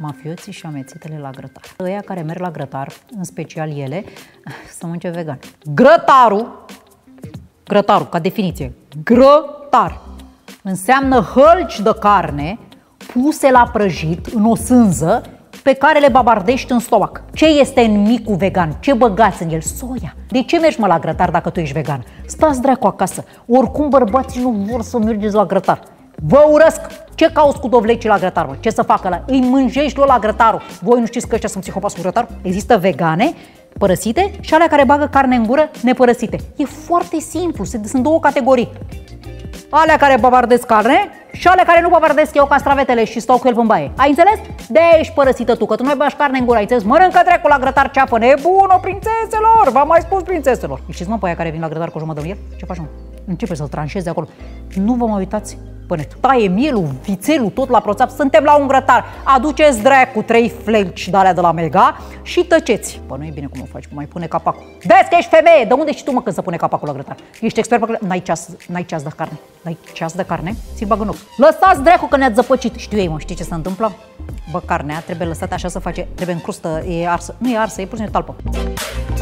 Mafioții și amețitele la grătar. Ăia care merg la grătar, în special ele, să mănânce vegan. Grătarul, ca definiție, grătar, înseamnă hălci de carne puse la prăjit în o sânză pe care le babardești în stomac. Ce este în micul vegan? Ce băgați în el? Soia. De ce mergi, mă, la grătar dacă tu ești vegan? Stați dracu acasă. Oricum bărbații nu vor să mergeți la grătar. Vă urăsc! Ce cauți cu dovlecii la grătar, mă? Ce să facă ăla? Îi mânjești la grătarul. Voi nu știți că ăștia sunt psihopați cu grătarul? Există vegane părăsite și alea care bagă carne în gură nepărăsite. E foarte simplu, sunt două categorii. Alea care babardesc carne și alea care nu babardesc eu castravetele și stau cu el în baie. Ai înțeles? De-aia ești părăsită tu, că tu nu mai bagi carne în gură, ai înțeles? Mănâncă dracu la grătar ceafă, nebună, prințeselor! V-am mai spus, prințeselor! Știți, mă, pe aia care vin la grătar cu jumătate de miel? Ce faci, mă? Începe să-l tranșezi de acolo. Nu vă mai uitați pe net. Taie mielul, vițelul, tot la proțap. Suntem la un grătar. Aduceți dracu 3 flenci de alea de la Mega și tăceți. Bă, nu e bine cum o faci, mai pune capacul. Vezi că ești femeie! De unde știi tu, mă, când să pune capacul la grătar? Ești expert pe... N-ai ceas de carne. N-ai ceas de carne? Ți-l bag în ochi. Lăsați dracu că ne-ați zăpăcit. Știu ei, mă, știi ce se întâmplă? Bă, carnea trebuie lăsată așa să face, trebuie în crustă, e arsă. Nu e arsă, e pur și simplu talpă.